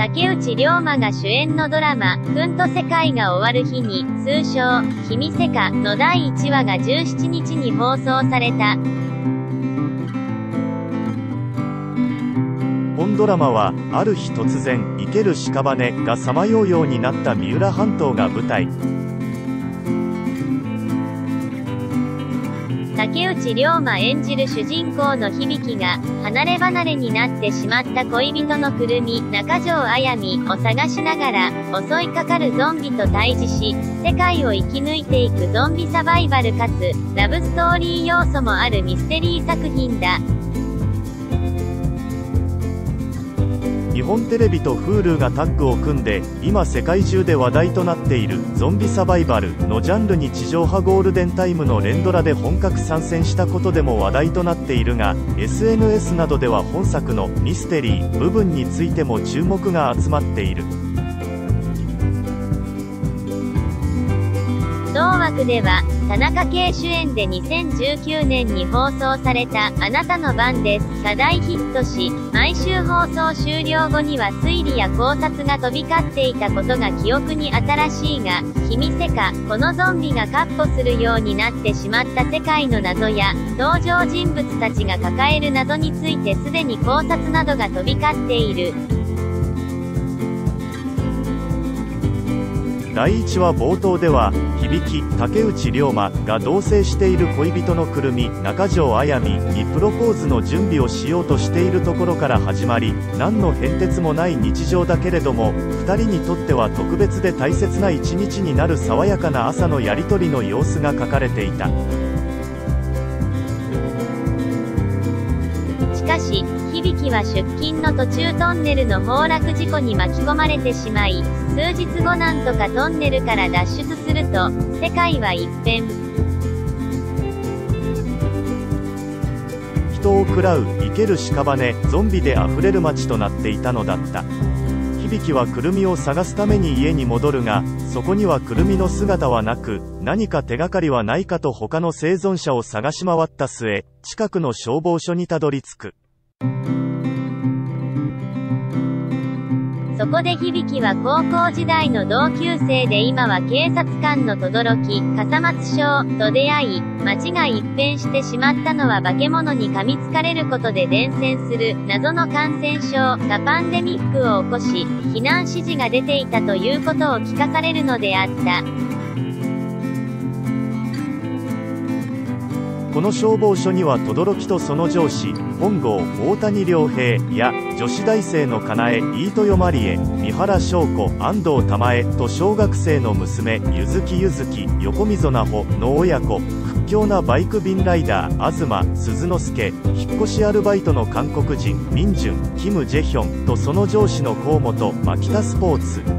竹内涼真が主演のドラマ、くんと世界が終わる日に、通称、君セカの第1話が17日に放送された。 本ドラマは、ある日突然、生ける屍がさまようようになった三浦半島が舞台。 竹内涼真演じる主人公の響が、離れ離れになってしまった恋人のくるみ、中条あやみを探しながら、襲いかかるゾンビと対峙し、世界を生き抜いていくゾンビサバイバルかつ、ラブストーリー要素もあるミステリー作品だ。 日本テレビと Hulu がタッグを組んで、今世界中で話題となっているゾンビサバイバルのジャンルに地上波ゴールデンタイムの連ドラで本格参戦したことでも話題となっているが、 SNS などでは本作のミステリー部分についても注目が集まっている。 同枠では、田中圭主演で2019年に放送されたあなたの番ですが大ヒットし、毎週放送終了後には推理や考察が飛び交っていたことが記憶に新しいが、君セカ、このゾンビが闊歩するようになってしまった世界の謎や、登場人物たちが抱える謎についてすでに考察などが飛び交っている。 第1話冒頭では、響、竹内涼真が同棲している恋人のくるみ、中条あやみにプロポーズの準備をしようとしているところから始まり、何の変哲もない日常だけれども、2人にとっては特別で大切な一日になる爽やかな朝のやりとりの様子が書かれていた。 しかし、響は出勤の途中トンネルの崩落事故に巻き込まれてしまい、数日後なんとかトンネルから脱出すると、世界は一変。 人を喰らう生ける屍、ゾンビであふれる街となっていたのだった。響はくるみを探すために家に戻るが、そこにはくるみの姿はなく、何か手がかりはないかと他の生存者を探し回った末、近くの消防署にたどり着く。 そこで響は高校時代の同級生で今は警察官の轟、笠松翔と出会い、街が一変してしまったのは化け物に噛みつかれることで伝染する謎の感染症がパンデミックを起こし、避難指示が出ていたということを聞かされるのであった。 この消防署には轟とその上司、本郷大谷良平や女子大生のかなえ、飯豊まりえ、三原翔子、安藤玉恵と小学生の娘、柚木柚月、横溝奈穂の親子、屈強なバイク便ライダー、東鈴之助、引っ越しアルバイトの韓国人、民順、キム・ジェヒョンとその上司の河本、牧田スポーツ。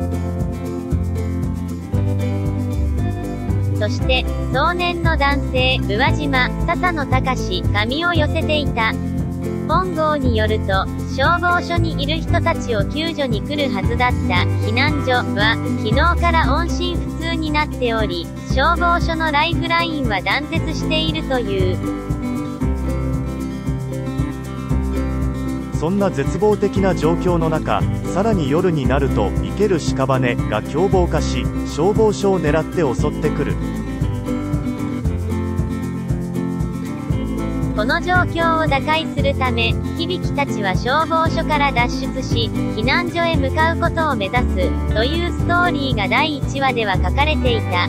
そして、壮年の男性、宇和島、笹野隆が身を寄せていた。本郷によると、消防署にいる人たちを救助に来るはずだった避難所は、昨日から音信不通になっており、消防署のライフラインは断絶しているという。 そんな絶望的な状況の中、さらに夜になると生ける屍が凶暴化し、消防署を狙って襲ってくる。 この状況を打開するため、響たちは消防署から脱出し、避難所へ向かうことを目指す、というストーリーが第1話では書かれていた。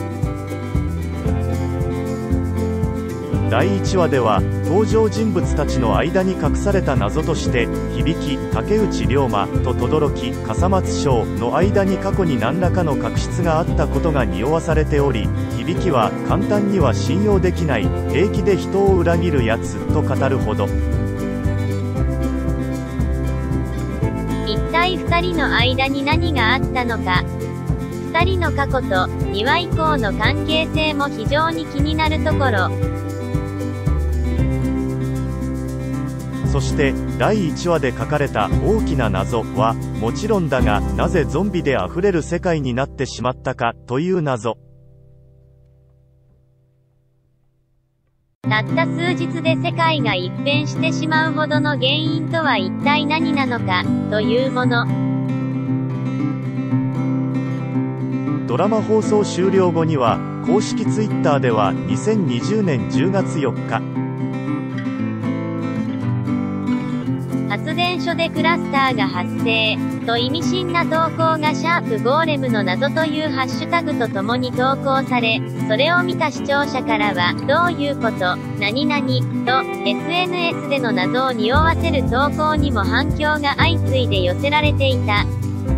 第1話では、登場人物たちの間に隠された謎として、響、竹内涼真と轟、笠松翔の間に過去に何らかの確執があったことが匂わされており、響は簡単には信用できない、平気で人を裏切るやつと語るほど。 一体2人の間に何があったのか。2人の過去と2話以降の関係性も非常に気になるところ。 そして第1話で書かれた大きな謎はもちろんだが、なぜゾンビであふれる世界になってしまったかという謎。 たった数日で世界が一変してしまうほどの原因とは一体何なのかというもの。 ドラマ放送終了後には、公式ツイッターでは2020年10月4日、 発電所でクラスターが発生、と意味深な投稿がシャープゴーレムの謎というハッシュタグとともに投稿され、それを見た視聴者からは、どういうこと、何々、と、SNS での謎を匂わせる投稿にも反響が相次いで寄せられていた。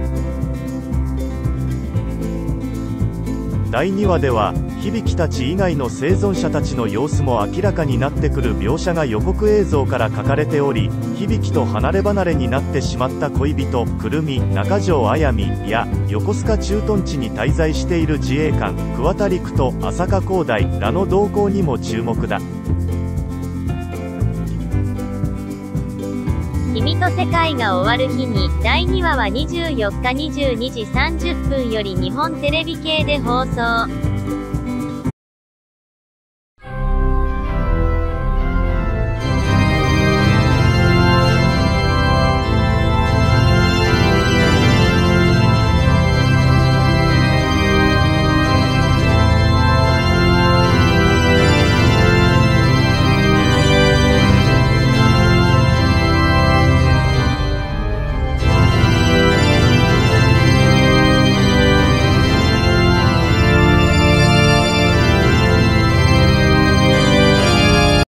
第2話では、響たち以外の生存者たちの様子も明らかになってくる描写が予告映像から書かれており、響と離れ離れになってしまった恋人、くるみ、中条あやみや、横須賀駐屯地に滞在している自衛官、桑田陸と浅香光大らの動向にも注目だ。 君と世界が終わる日に、第2話は24日22時30分より日本テレビ系で放送。